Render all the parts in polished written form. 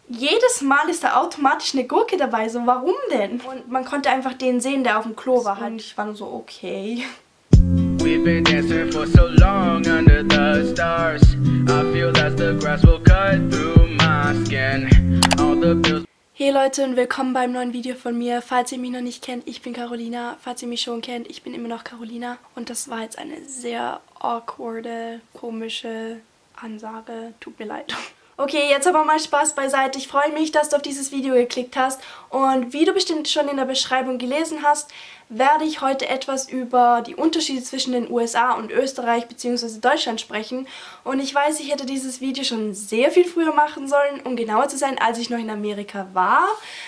jedes Mal ist da automatisch eine Gurke dabei. So, warum denn? Und man konnte einfach den sehen, der auf dem Klo war. Und ich war nur so, okay. We've been dancing for so long under the stars. I feel that the grass will cut through my skin. All the bills. Hey Leute und willkommen beim neuen Video von mir. Falls ihr mich noch nicht kennt, ich bin Carolina. Falls ihr mich schon kennt, ich bin immer noch Carolina. Und das war jetzt eine sehr awkwarde, komische Ansage. Tut mir leid. Okay, jetzt aber mal Spaß beiseite. Ich freue mich, dass du auf dieses Video geklickt hast. Und wie du bestimmt schon in der Beschreibung gelesen hast, werde ich heute etwas über die Unterschiede zwischen den USA und Österreich bzw. Deutschland sprechen. Und ich weiß, ich hätte dieses Video schon sehr viel früher machen sollen, um genauer zu sein, als ich noch in Amerika war.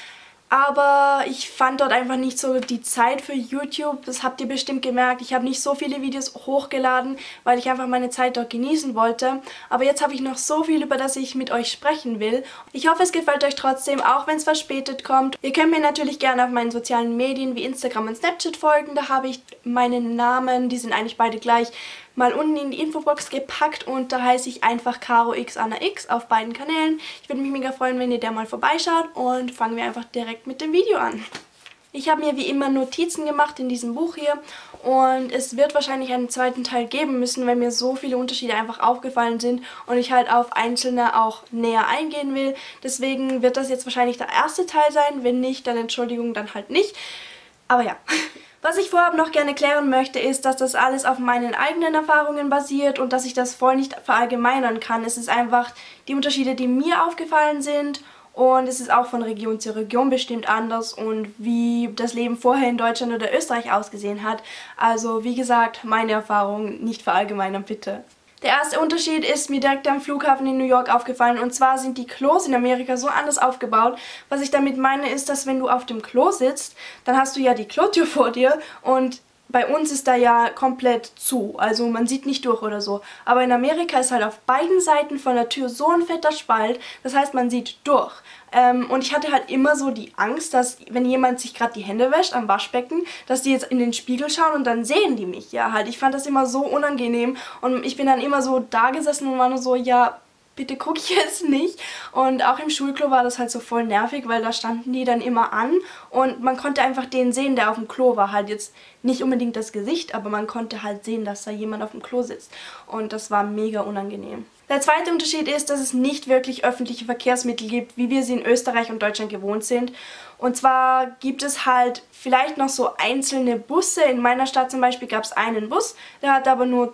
Aber ich fand dort einfach nicht so die Zeit für YouTube. Das habt ihr bestimmt gemerkt. Ich habe nicht so viele Videos hochgeladen, weil ich einfach meine Zeit dort genießen wollte. Aber jetzt habe ich noch so viel, über das ich mit euch sprechen will. Ich hoffe, es gefällt euch trotzdem, auch wenn es verspätet kommt. Ihr könnt mir natürlich gerne auf meinen sozialen Medien wie Instagram und Snapchat folgen. Da habe ich meine Namen, die sind eigentlich beide gleich, mal unten in die Infobox gepackt und da heiße ich einfach CaroXAnnaX auf beiden Kanälen. Ich würde mich mega freuen, wenn ihr da mal vorbeischaut und fangen wir einfach direkt mit dem Video an. Ich habe mir wie immer Notizen gemacht in diesem Buch hier und es wird wahrscheinlich einen zweiten Teil geben müssen, weil mir so viele Unterschiede einfach aufgefallen sind und ich halt auf einzelne auch näher eingehen will. Deswegen wird das jetzt wahrscheinlich der erste Teil sein, wenn nicht, dann Entschuldigung, dann halt nicht. Aber ja. Was ich vorab noch gerne klären möchte, ist, dass das alles auf meinen eigenen Erfahrungen basiert und dass ich das voll nicht verallgemeinern kann. Es ist einfach die Unterschiede, die mir aufgefallen sind und es ist auch von Region zu Region bestimmt anders und wie das Leben vorher in Deutschland oder Österreich ausgesehen hat. Also wie gesagt, meine Erfahrungen nicht verallgemeinern, bitte. Der erste Unterschied ist mir direkt am Flughafen in New York aufgefallen und zwar sind die Klos in Amerika so anders aufgebaut. Was ich damit meine ist, dass wenn du auf dem Klo sitzt, dann hast du ja die Klotür vor dir und bei uns ist da ja komplett zu, also man sieht nicht durch oder so. Aber in Amerika ist halt auf beiden Seiten von der Tür so ein fetter Spalt, das heißt man sieht durch. Und ich hatte halt immer so die Angst, dass wenn jemand sich gerade die Hände wäscht am Waschbecken, dass die jetzt in den Spiegel schauen und dann sehen die mich ja halt. Ich fand das immer so unangenehm und ich bin dann immer so da gesessen und war nur so, ja, bitte guck ich jetzt nicht. Und auch im Schulklo war das halt so voll nervig, weil da standen die dann immer an und man konnte einfach den sehen, der auf dem Klo war. Halt jetzt nicht unbedingt das Gesicht, aber man konnte halt sehen, dass da jemand auf dem Klo sitzt. Und das war mega unangenehm. Der zweite Unterschied ist, dass es nicht wirklich öffentliche Verkehrsmittel gibt, wie wir sie in Österreich und Deutschland gewohnt sind. Und zwar gibt es halt vielleicht noch so einzelne Busse. In meiner Stadt zum Beispiel gab es einen Bus, der hat aber nur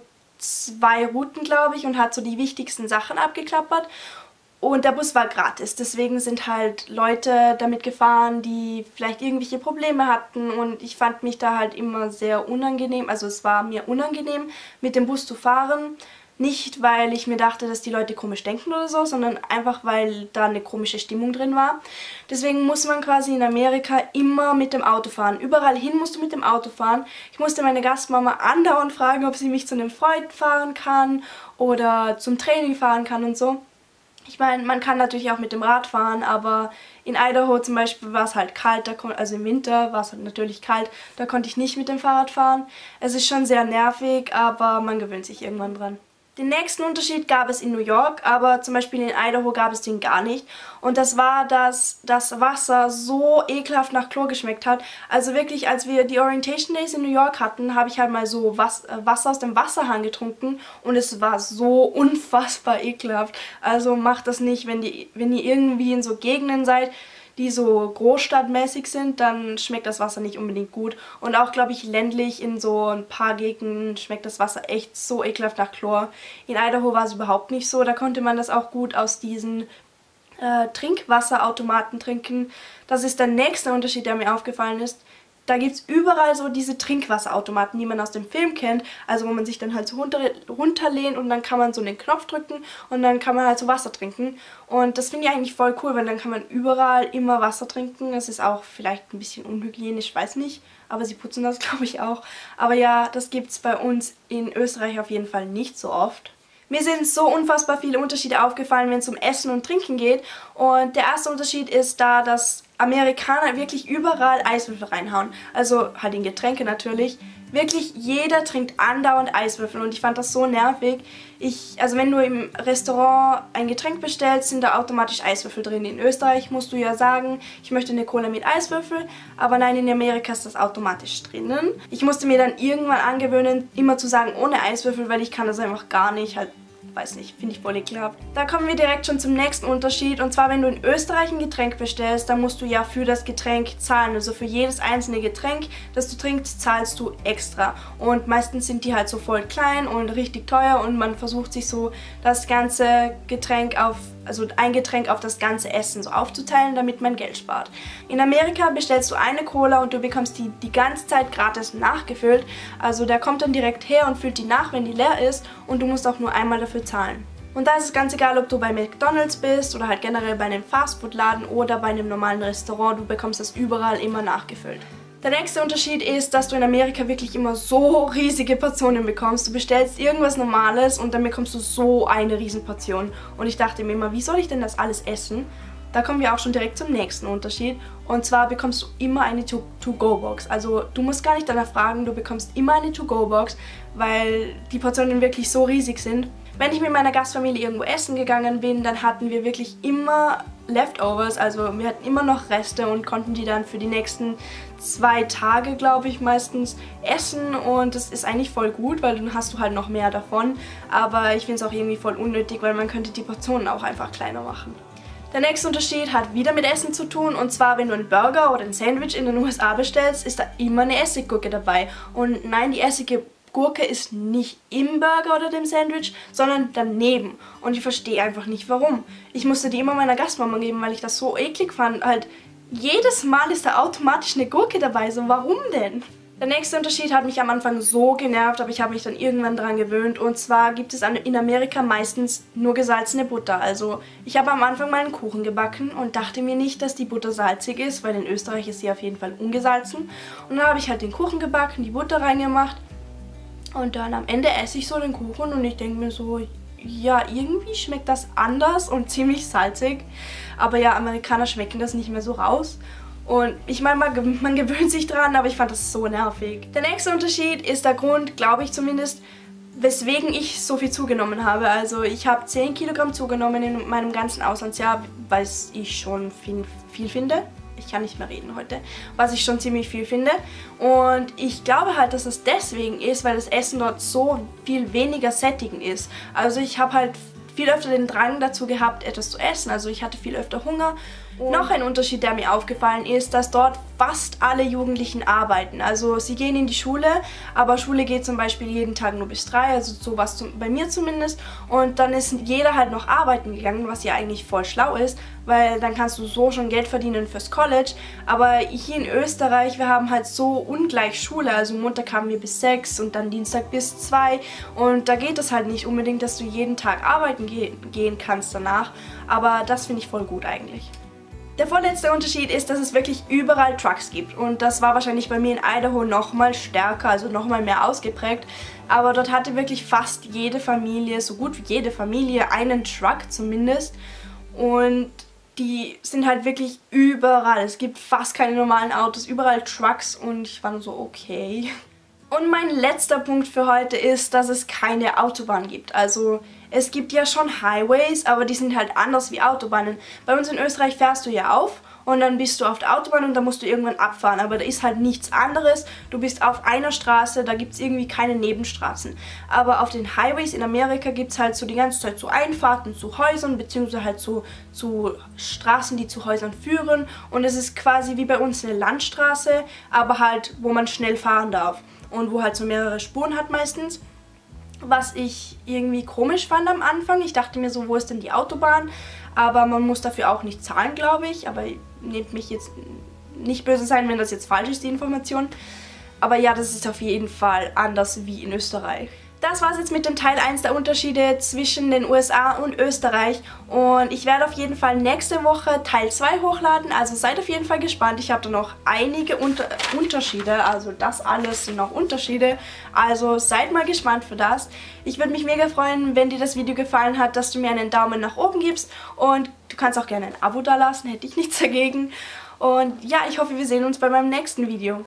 2 Routen, glaube ich, und hat so die wichtigsten Sachen abgeklappert. Und der Bus war gratis, deswegen sind halt Leute damit gefahren, die vielleicht irgendwelche Probleme hatten und ich fand mich da halt immer sehr unangenehm, also es war mir unangenehm, mit dem Bus zu fahren. Nicht, weil ich mir dachte, dass die Leute komisch denken oder so, sondern einfach, weil da eine komische Stimmung drin war. Deswegen muss man quasi in Amerika immer mit dem Auto fahren. Überall hin musst du mit dem Auto fahren. Ich musste meine Gastmama andauernd fragen, ob sie mich zu einem Freund fahren kann oder zum Training fahren kann und so. Ich meine, man kann natürlich auch mit dem Rad fahren, aber in Idaho zum Beispiel war es halt kalt, also im Winter war es halt natürlich kalt, da konnte ich nicht mit dem Fahrrad fahren. Es ist schon sehr nervig, aber man gewöhnt sich irgendwann dran. Den nächsten Unterschied gab es in New York, aber zum Beispiel in Idaho gab es den gar nicht. Und das war, dass das Wasser so ekelhaft nach Chlor geschmeckt hat. Also wirklich, als wir die Orientation Days in New York hatten, habe ich halt mal so Wasser aus dem Wasserhahn getrunken und es war so unfassbar ekelhaft. Also macht das nicht, wenn ihr irgendwie in so Gegenden seid, die so großstadtmäßig sind, dann schmeckt das Wasser nicht unbedingt gut. Und auch, glaube ich, ländlich in so ein paar Gegenden schmeckt das Wasser echt so ekelhaft nach Chlor. In Idaho war es überhaupt nicht so, da konnte man das auch gut aus diesen Trinkwasserautomaten trinken. Das ist der nächste Unterschied, der mir aufgefallen ist. Da gibt es überall so diese Trinkwasserautomaten, die man aus dem Film kennt. Also wo man sich dann halt so runterlehnt und dann kann man so den Knopf drücken und dann kann man halt so Wasser trinken. Und das finde ich eigentlich voll cool, weil dann kann man überall immer Wasser trinken. Es ist auch vielleicht ein bisschen unhygienisch, weiß nicht. Aber sie putzen das, glaube ich, auch. Aber ja, das gibt es bei uns in Österreich auf jeden Fall nicht so oft. Mir sind so unfassbar viele Unterschiede aufgefallen, wenn es um Essen und Trinken geht. Und der erste Unterschied ist da, dass Amerikaner wirklich überall Eiswürfel reinhauen. Also halt in Getränke natürlich. Wirklich jeder trinkt andauernd Eiswürfel und ich fand das so nervig. Also wenn du im Restaurant ein Getränk bestellst, sind da automatisch Eiswürfel drin. In Österreich musst du ja sagen, ich möchte eine Cola mit Eiswürfel, aber nein, in Amerika ist das automatisch drinnen. Ich musste mir dann irgendwann angewöhnen, immer zu sagen ohne Eiswürfel, weil ich kann das einfach gar nicht, halt, weiß nicht, finde ich voll ekelhaft. Da kommen wir direkt schon zum nächsten Unterschied und zwar, wenn du in Österreich ein Getränk bestellst, dann musst du ja für das Getränk zahlen. Also für jedes einzelne Getränk, das du trinkst, zahlst du extra. Und meistens sind die halt so voll klein und richtig teuer und man versucht sich so das ganze Getränk also ein Getränk auf das ganze Essen so aufzuteilen, damit man Geld spart. In Amerika bestellst du eine Cola und du bekommst die ganze Zeit gratis nachgefüllt. Also der kommt dann direkt her und füllt die nach, wenn die leer ist und du musst auch nur einmal dafür zahlen. Und da ist es ganz egal, ob du bei McDonald's bist oder halt generell bei einem Fastfood-Laden oder bei einem normalen Restaurant, du bekommst das überall immer nachgefüllt. Der nächste Unterschied ist, dass du in Amerika wirklich immer so riesige Portionen bekommst. Du bestellst irgendwas Normales und dann bekommst du so eine Riesenportion. Und ich dachte mir immer, wie soll ich denn das alles essen? Da kommen wir auch schon direkt zum nächsten Unterschied. Und zwar bekommst du immer eine To-Go-Box. Also du musst gar nicht danach fragen, du bekommst immer eine To-Go-Box, weil die Portionen wirklich so riesig sind. Wenn ich mit meiner Gastfamilie irgendwo essen gegangen bin, dann hatten wir wirklich immer Leftovers, also wir hatten immer noch Reste und konnten die dann für die nächsten 2 Tage, glaube ich, meistens essen und das ist eigentlich voll gut, weil dann hast du halt noch mehr davon, aber ich finde es auch irgendwie voll unnötig, weil man könnte die Portionen auch einfach kleiner machen. Der nächste Unterschied hat wieder mit Essen zu tun und zwar, wenn du einen Burger oder ein Sandwich in den USA bestellst, ist da immer eine Essiggurke dabei und nein, die Gurke ist nicht im Burger oder dem Sandwich, sondern daneben. Und ich verstehe einfach nicht, warum. Ich musste die immer meiner Gastmama geben, weil ich das so eklig fand. Halt, jedes Mal ist da automatisch eine Gurke dabei. So, warum denn? Der nächste Unterschied hat mich am Anfang so genervt, aber ich habe mich dann irgendwann dran gewöhnt. Und zwar gibt es in Amerika meistens nur gesalzene Butter. Also ich habe am Anfang mal einen Kuchen gebacken und dachte mir nicht, dass die Butter salzig ist, weil in Österreich ist sie auf jeden Fall ungesalzen. Und dann habe ich halt den Kuchen gebacken, die Butter reingemacht. Und dann am Ende esse ich so den Kuchen und ich denke mir so, ja, irgendwie schmeckt das anders und ziemlich salzig. Aber ja, Amerikaner schmecken das nicht mehr so raus. Und ich meine, man gewöhnt sich dran, aber ich fand das so nervig. Der nächste Unterschied ist der Grund, glaube ich zumindest, weswegen ich so viel zugenommen habe. Also ich habe 10 Kilogramm zugenommen in meinem ganzen Auslandsjahr, was ich schon viel finde. Ich kann nicht mehr reden heute, was ich schon ziemlich viel finde. Und ich glaube halt, dass es deswegen ist, weil das Essen dort so viel weniger sättigend ist. Also ich habe halt viel öfter den Drang dazu gehabt, etwas zu essen. Also ich hatte viel öfter Hunger. Und noch ein Unterschied, der mir aufgefallen ist, dass dort fast alle Jugendlichen arbeiten. Also sie gehen in die Schule, aber Schule geht zum Beispiel jeden Tag nur bis 3, also so was bei mir zumindest. Und dann ist jeder halt noch arbeiten gegangen, was ja eigentlich voll schlau ist, weil dann kannst du so schon Geld verdienen fürs College. Aber hier in Österreich, wir haben halt so ungleich Schule. Also Montag haben wir bis 6 und dann Dienstag bis 2. Und da geht es halt nicht unbedingt, dass du jeden Tag arbeiten gehen kannst danach. Aber das finde ich voll gut eigentlich. Der vorletzte Unterschied ist, dass es wirklich überall Trucks gibt und das war wahrscheinlich bei mir in Idaho nochmal stärker, also nochmal mehr ausgeprägt, aber dort hatte wirklich fast jede Familie, so gut wie jede Familie, einen Truck zumindest und die sind halt wirklich überall, es gibt fast keine normalen Autos, überall Trucks und ich war nur so, okay. Und mein letzter Punkt für heute ist, dass es keine Autobahn gibt. Also es gibt ja schon Highways, aber die sind halt anders wie Autobahnen. Bei uns in Österreich fährst du ja auf und dann bist du auf der Autobahn und dann musst du irgendwann abfahren. Aber da ist halt nichts anderes. Du bist auf einer Straße, da gibt es irgendwie keine Nebenstraßen. Aber auf den Highways in Amerika gibt es halt so die ganze Zeit so Einfahrten zu Häusern, beziehungsweise halt zu Straßen, die zu Häusern führen. Und es ist quasi wie bei uns eine Landstraße, aber halt, wo man schnell fahren darf. Und wo halt so mehrere Spuren hat meistens. Was ich irgendwie komisch fand am Anfang. Ich dachte mir so, wo ist denn die Autobahn? Aber man muss dafür auch nicht zahlen, glaube ich. Aber nehmt mich jetzt nicht böse sein, wenn das jetzt falsch ist, die Information. Aber ja, das ist auf jeden Fall anders wie in Österreich. Das war's jetzt mit dem Teil 1 der Unterschiede zwischen den USA und Österreich und ich werde auf jeden Fall nächste Woche Teil 2 hochladen, also seid auf jeden Fall gespannt. Ich habe da noch einige Unterschiede, also das alles sind noch Unterschiede, also seid mal gespannt für das. Ich würde mich mega freuen, wenn dir das Video gefallen hat, dass du mir einen Daumen nach oben gibst und du kannst auch gerne ein Abo dalassen, hätte ich nichts dagegen. Und ja, ich hoffe, wir sehen uns bei meinem nächsten Video.